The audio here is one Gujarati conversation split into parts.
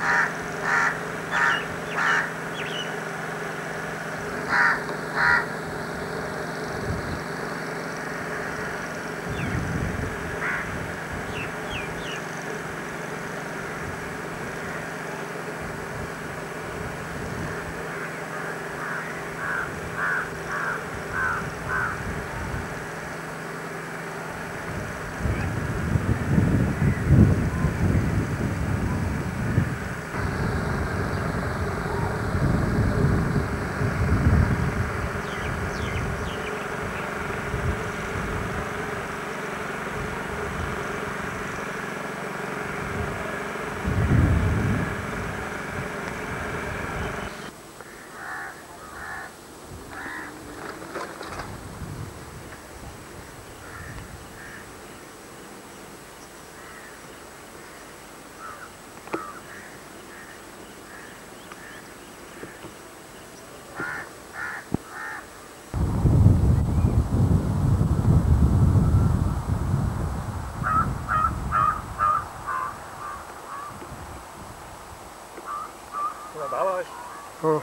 हाँ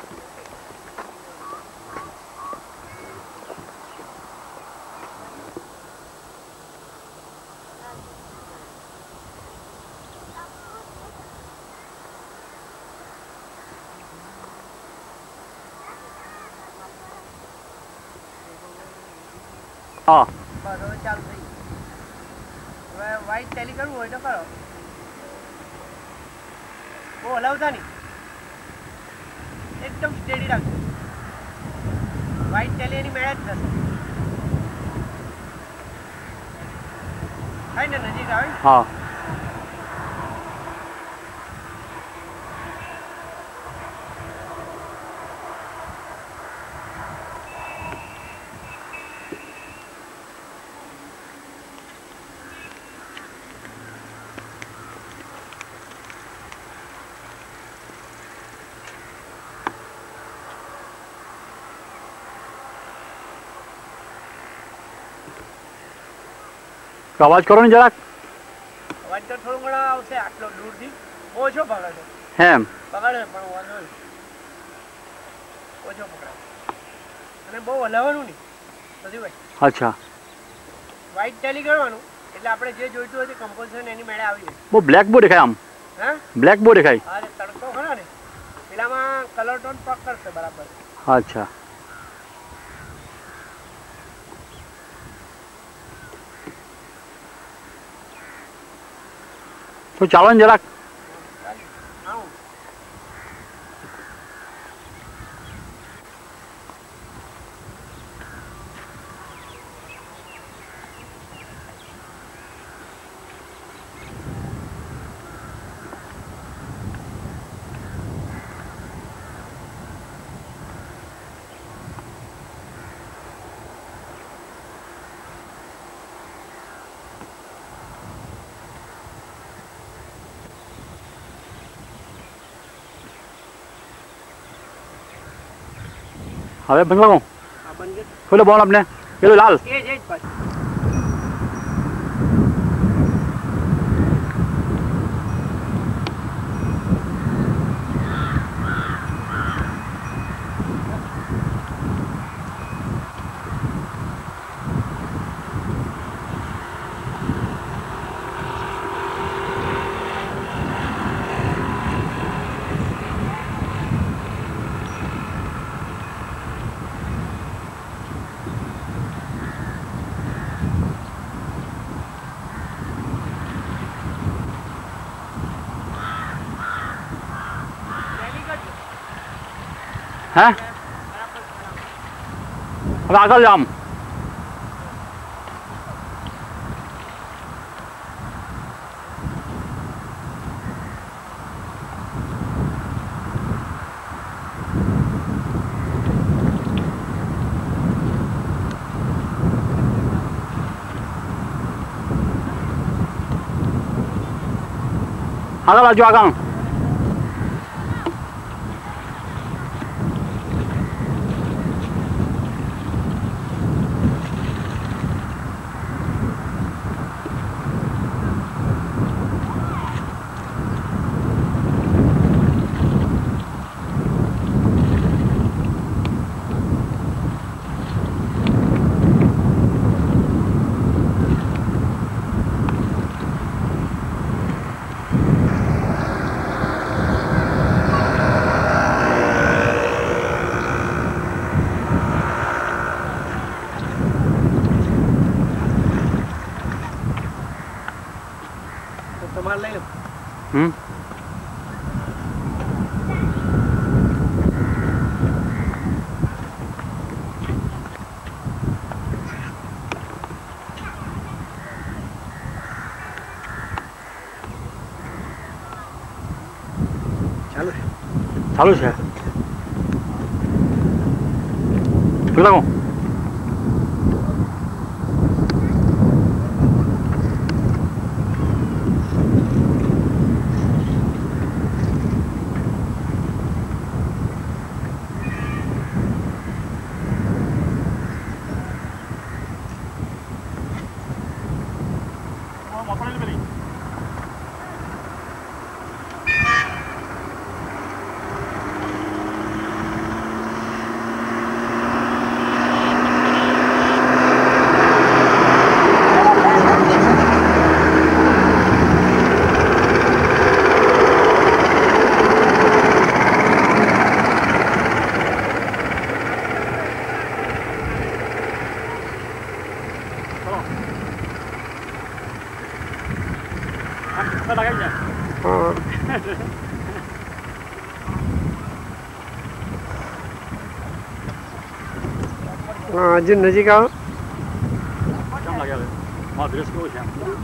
हाँ ચાલુ થઈ હવે વાઇટ ટેલી કરવું હોય તો કરો બહુ હલાવતા નહીં એકદમ સ્ટેડી રાખજો વાઇટ ટેલી એની મેળે જ થશે થાય ને નજીક આવે हाँ अवाज करो नहीं जरा અવાજ તો થોડું ઘણો આવશે આટલો દૂરથી ઓછો પકડે है પકડે પણ વાંધો નહીં ઓછો પકડાય અને બહુ હલાવવાનું નહીં બધું ભાઈ अच्छा વાઇટ ટેલી કરવાનું એટલે આપણે જે જોઈતું હોય તે કમ્પોઝિશન એની મેળે આવી જાય वो ब्लैक बोर्ड दिखाई हम હા ब्लैक बोर्ड दिखाई અરે તડકો ખરો ને પેલામાં કલર ટોન પકડશે બરાબર अच्छा तो चालो ने जरा આવું હવે બંધ લગાઉં આ બન ગયો ખોલો બોલ આપને પેલો લાલ એ જ પાછું हैं હવે આગળ જામ આગળ આવજો આગળ ચાલુ છે પેલા કહું હજુ નજીક આવો કેમ લાગે મારો ડ્રેસ કેવો છે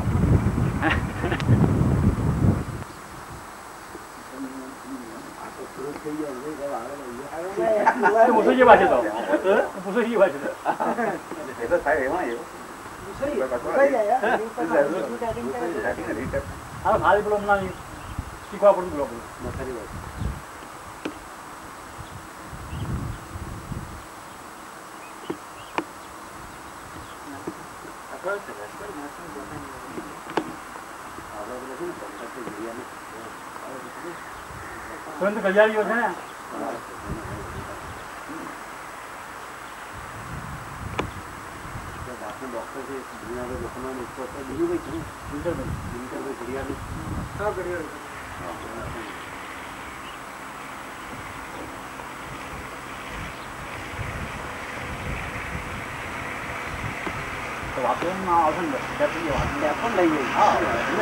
મુસી જેવા છે તો મુસી જેવા છે એ તો થાય એમાં એવું હા ખાલી પેલો હમણાં શીખવા પડતું પેલો ખરી વાત તો કજારીઓ છે ને તો વાતો આવશે ને પણ લઈ જઈ હા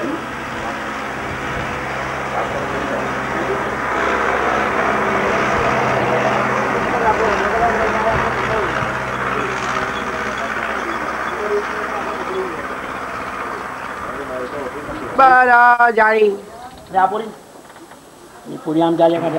બરા જાણી આ પૂરી એ પૂરી આમ ચાલે કાઢે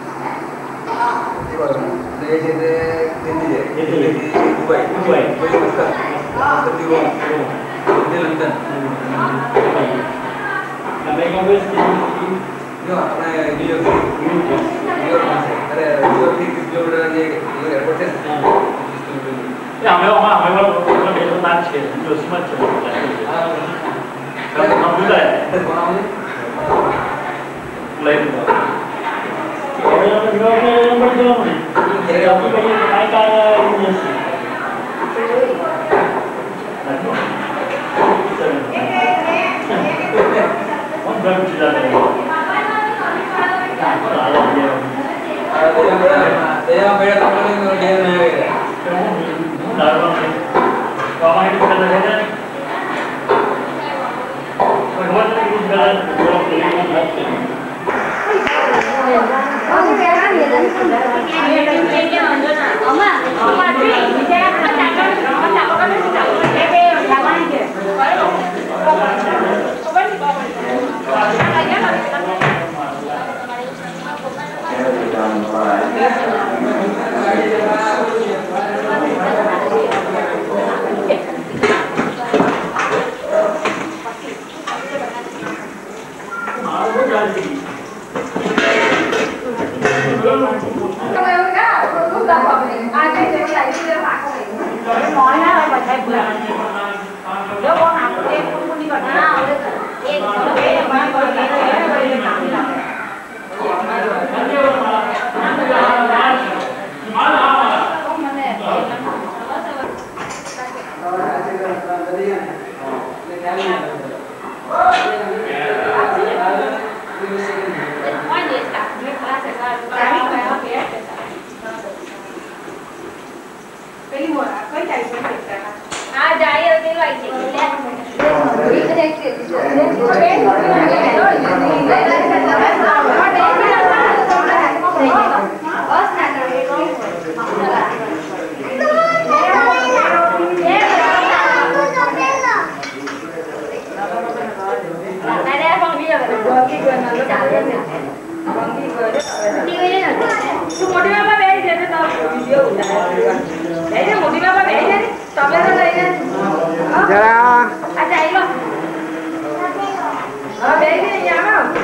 Hãy subscribe cho kênh Ghiền Mì Gõ để không bỏ lỡ những video hấp dẫn. તું મોટી બાપા બેસી જશે તો વિડીયો ઉતારે મોટી બાપા બેસી જાય તબેલો લઈને જરા આ ચાલો હા બેસી અહીંયા આવો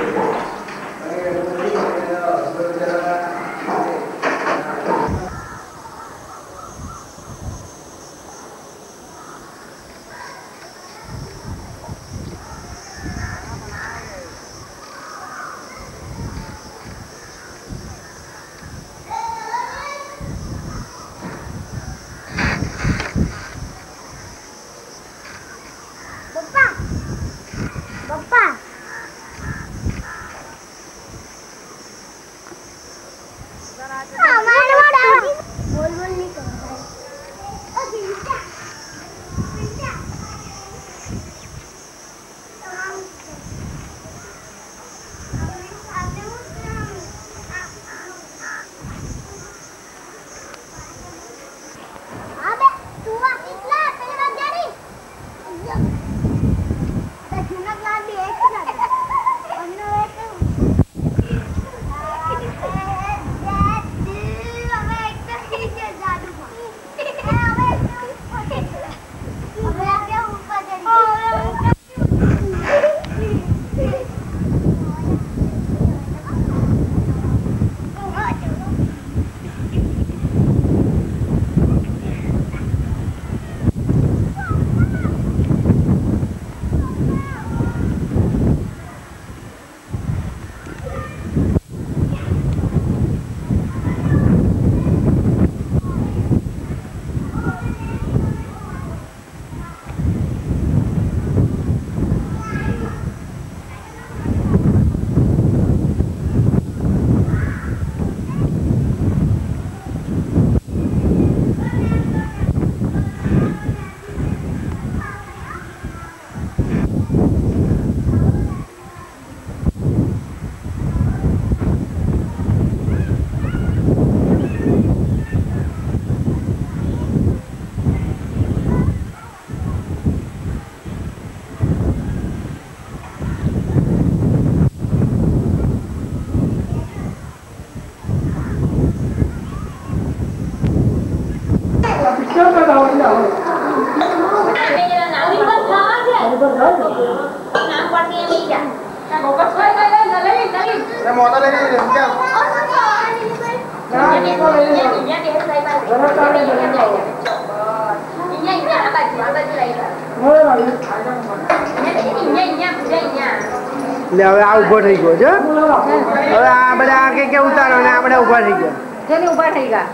લે હવે આ ઉભો થઈ ગયો છે હવે આ બધા કે ઉતારો ને આપણે ઉભા થઈ ગયા જેને ઉભા થઈ ગયા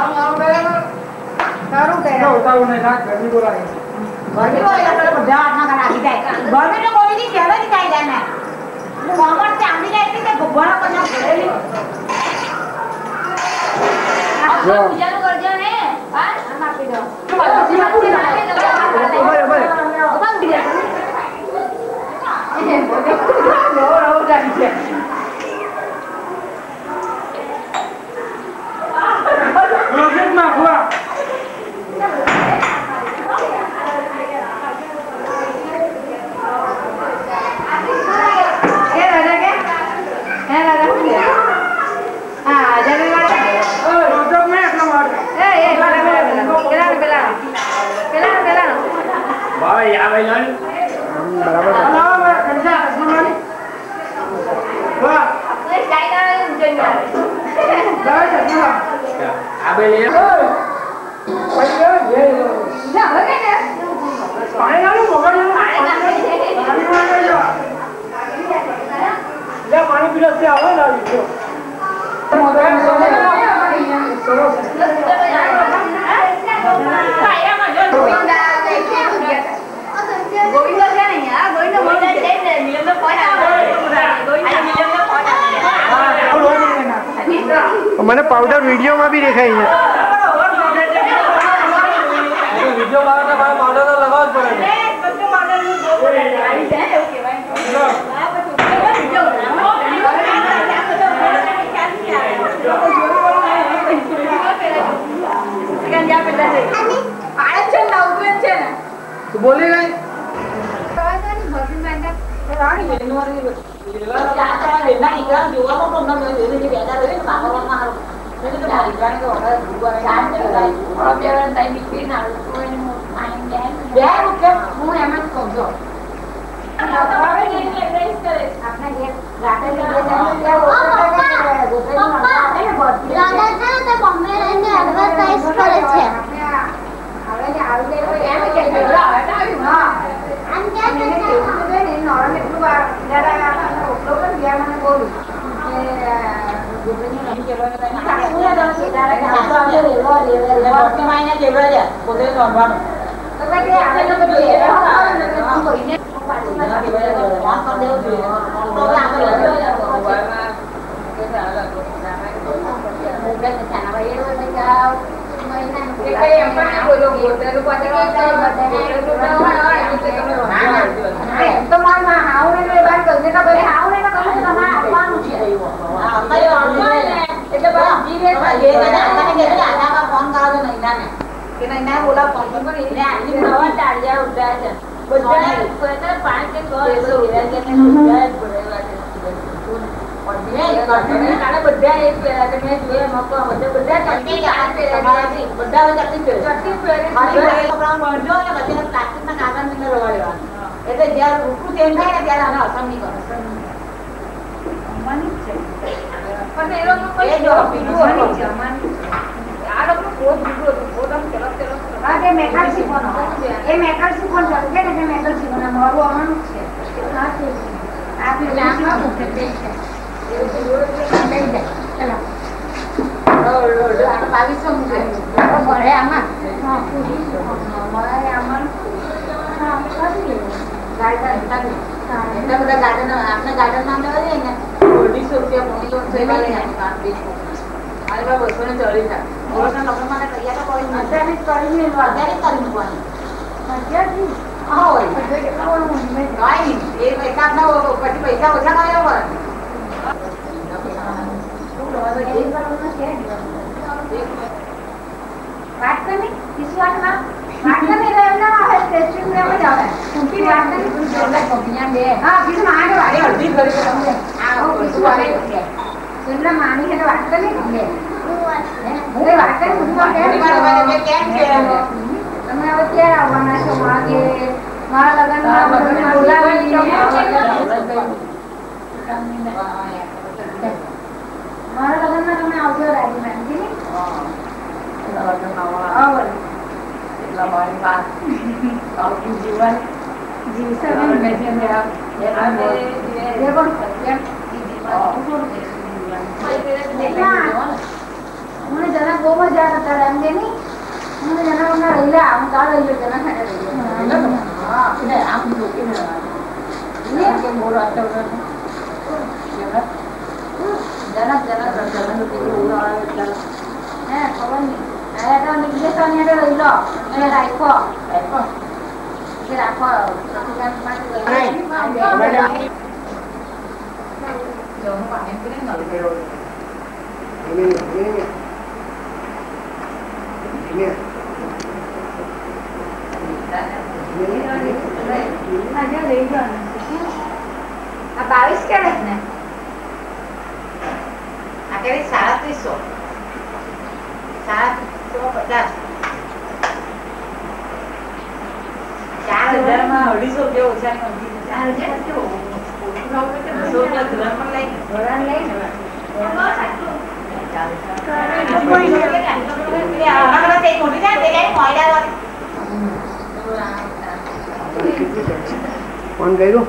સારું કે ઉતારો ને ના ઘરની બોલાવી ગરમી હોય એટલે બધા હાથમાં રાખી જાય ગરમી તો કોઈ ની કહેવા ની થાય જાય ને મોમર ચાંદી જાય એટલે ભગવાન પણ ભરેલી આ પૂજાનું કરજો ને હા આમ આપી દો પાણી પીરસતી આવે ને મને પાવડર વિડીયો માં બી દેખાય છે વિડીયો પાવડર તો લગાવવો જ પડે તું બોલી ગઈ એના દીકરા જોવાનો તો અમને જોઈને જે બેઠા રહ્યો ને વાતાવરણમાં હારું એટલે તો મારી દીકરાને તો ઓર્ડર ગુરુવારે ટાઈમ નીકળી ના બે રૂપિયા હું એમ જ કહું છું ફોન કર્યો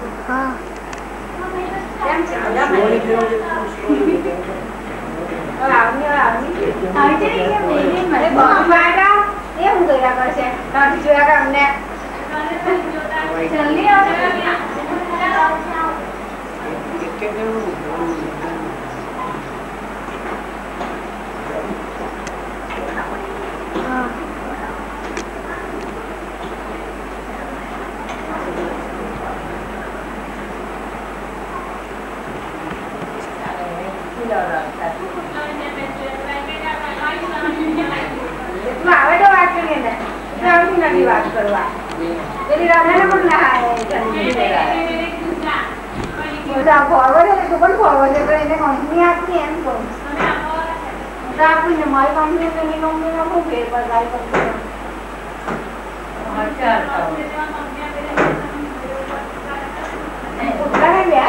વાત કરવા પેલી રાધાને પણ ના ફોરવર્ડ એટલે તું પણ ફોરવર્ડ એટલે એને કંપની આપી એમ કહું તો આપીને મારી કંપની એની કંપનીમાં શું ફેર બદલાય પોતાને બે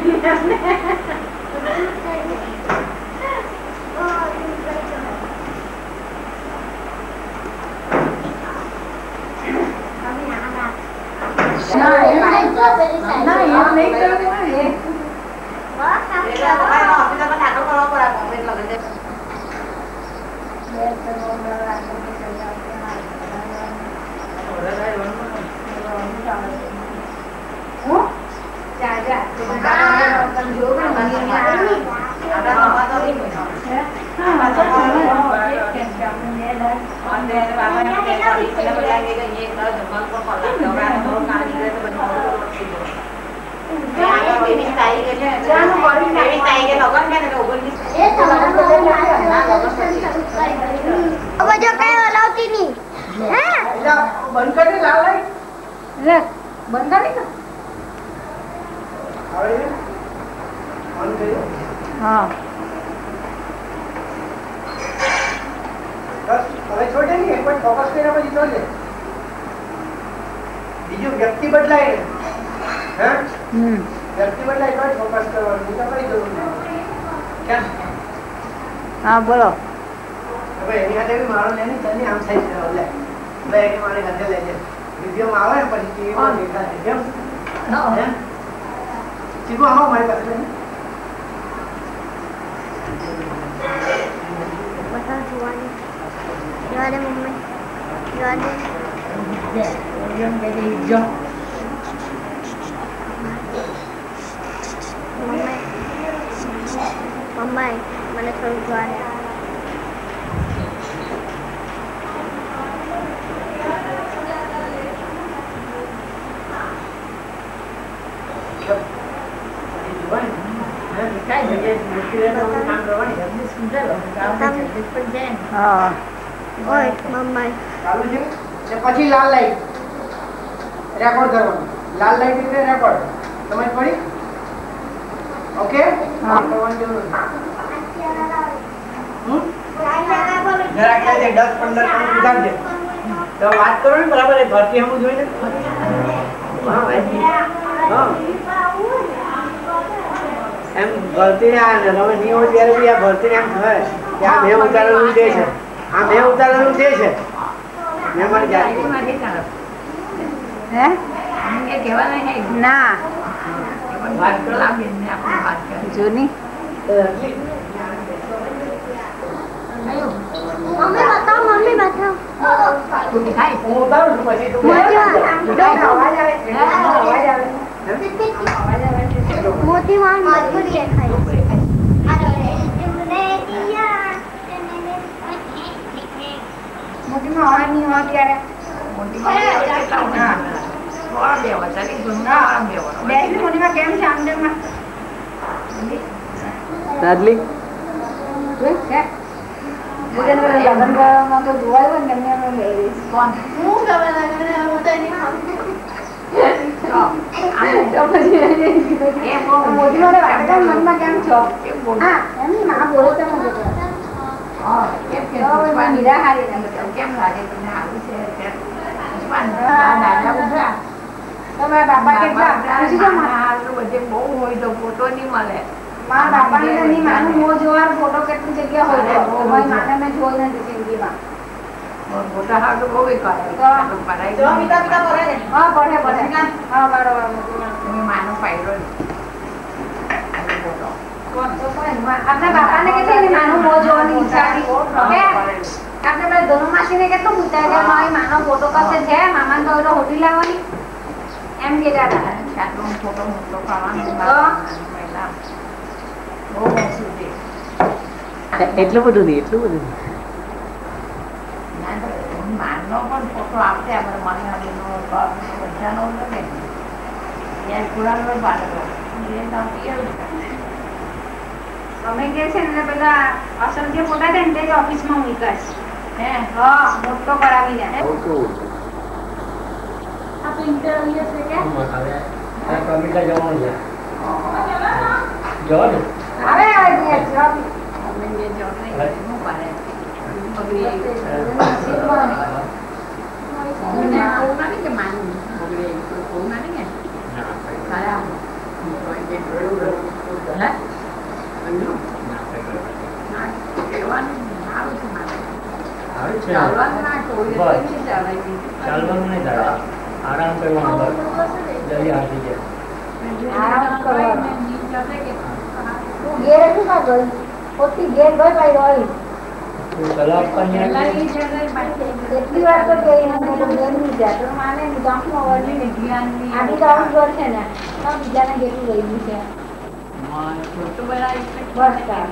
બીજું વ્યક્તિ બદલાય વ્યક્તિ બદલાય તો ફોકસ કરવાનું તો કઈ જરૂર નહીં. હા બોલો. હવે એની સાથે મારો લેની તને આમ સાઈડ કરો લે બે એની મારી સાથે લેજે વિડિયોમાં આવે ને પછી ટીવીમાં દેખાશે કેમ હે ચીકુ આવો મારી પાસે બતા જોવાની જોવાને મમ્મી જોવાને જેમ કે જો મમ્મી મને થોડું જોવાને પછી લાલ લાઈટ રેકોર્ડ કરવાનું. લાલ લાઈટ એટલે રેકોર્ડ સમજ પડી? ઓકે કરવાની જરૂર જરાક 10-15 મિનિટ ઉધારજે તો વાત કરો ને બરાબર એ ભરતી હમું જોઈને હા એમ ભરતી આ તમે નહીં હોય ત્યારે બી આ ભરતી એમ થાય કે આ મેં ઉતારેલું દે છે આ મેં ઉતારેલું દે છે મેં મારી જાતે હે ના વાત કરો લાગે ને આપણે વાત કરી જોની મમ્મી બતાવો હું ઉતારું છું પછી તું અવાજ આવે મોતી વાળ મજબૂત દેખાય મોટીમાં અવાજ નહીં હોય ત્યારે મોટીમાં કેમ છે આમદેવમાં દાદલી લગ્ન કરવામાં તો જોવાયું ને એમને કોણ મનમાં કેમ છો હા એમની માં બોલો તમે મીરા હારી કેમ લાગે તમને આવું છે તમારા બાપા કેટલા બધે બહુ હોય તો ફોટો નહીં મળે મારા બાપાને તો નહીં માનું મો જોવાનો ફોટો કેટલી જગ્યા હોય તો મારી માને મેં જોઈ નથી જિંદગીમાં મોટા હાર તો બહુ માનો પાયરો આપણા બાપાને કેટલી માનું મો જોવાની ઈચ્છા હતી આપણે પેલા ધનુમાસીને કેટલું પૂછાય કે મારી માનો ફોટો પાસે છે મામાને તો હોટી લાવવાની એમ કહેતા હતા ફોટો મોટો ખાવાનો એટલું બધું નહીં એટલું બધું માનો પણ ફોટો આપશે આપણે મહિનાનો બધાનો ને યાર પુરાનો પાડેલો અમે કે છે ને પેલા અસલ જે ફોટા છે ને તે ઓફિસમાં મૂકાશ હે હા મોટો કરાવીને આ પ્રિન્ટર અહીંયા છે કે કમિટા જવાનું છે જવા દે. આવે આવે છે જોબ અમે જે જોબ નહીં હું પાડે બગડી મને કોના નહીં કે માનું બગડી કોના નહીં કે સારા ચાલવાનું નહીં થાય, આરામ કરવાનું બસ. જલ્દી હાથી જાય. આરામ કરવાનો. ઘેર શું ના ગઈ પોતી ઘેર ગઈ ભાઈ રહી કલાક પણ એટલી વાર તો ગઈ ઘેર નહીં જાય તો માને ગામમાં વળી આની તો આવું ઘર છે ને બીજાને જેટલું રહી ગયું છે બસ કામ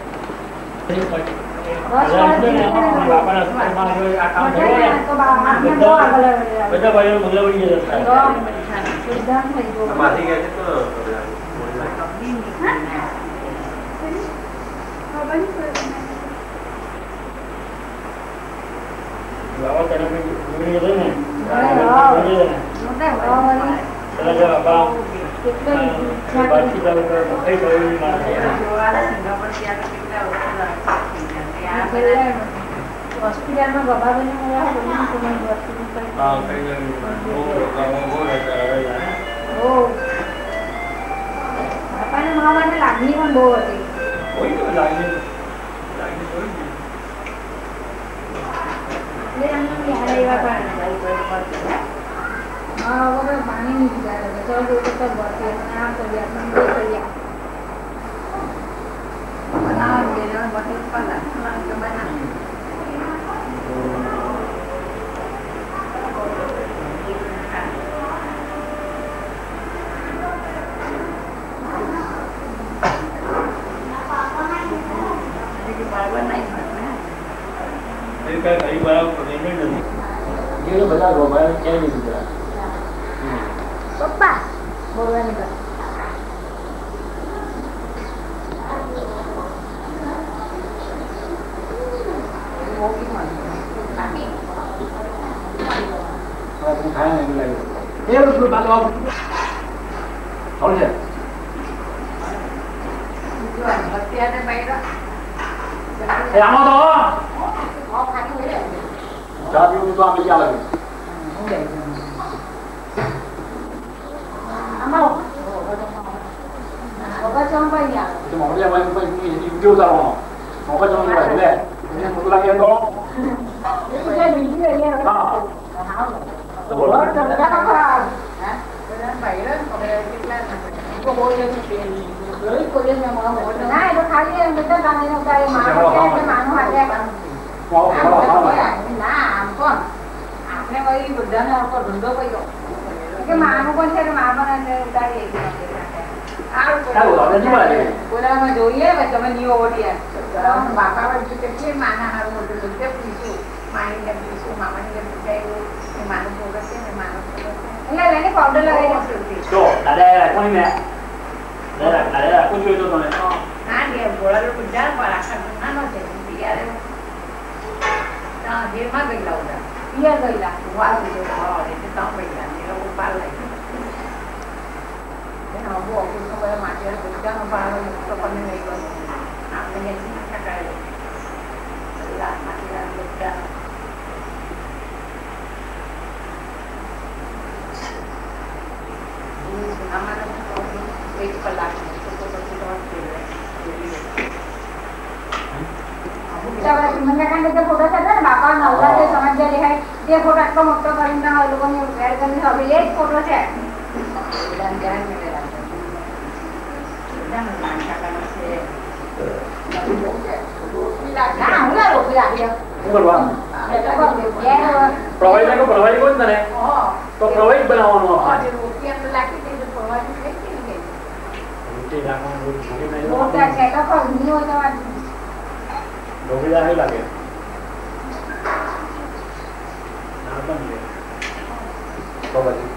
બધા ભાઈઓ બંગલા પડી ગયા. હોસ્પિટલમાં બાબા બને બાપાને માવાને લાગણી પણ બહુ હતી. પાણી નહીં પપ્પા બોલવાની વાત જોઈએ તમે નિયો ઓડિયા બાપા કેટલી માના હારું મોટું પૂછ્યું માની પૂછ્યું મામાની પૂછાયું માનું પ્રોગ્રેસ છે ને માનું એટલે લઈને પાવડર લગાવી તો દાદા કોની મે દાદા કોણ જોઈતો તમે હા કે બોળાનો પૂજા પર આખા નાનો છે પિયારે તા દેરમાં ગઈલા ઉડા પિયર ગઈલા વાળ દીધો હા એટલે તા ગઈલા એ લોકો પાર લાગી એનો બહુ અપૂર્વ કરે માટે પૂજાનો પાર તો પણ નહીં ગયો આપણે કે ટકાય લા માટીલા બધા એક કલાક ફોટો છે બાપા નવરા જે સમાજ દેખાય તે ફોટો આટલો મોટો કરીને લોકોને વેર કરીને હવે એ જ ફોટો છે લાગે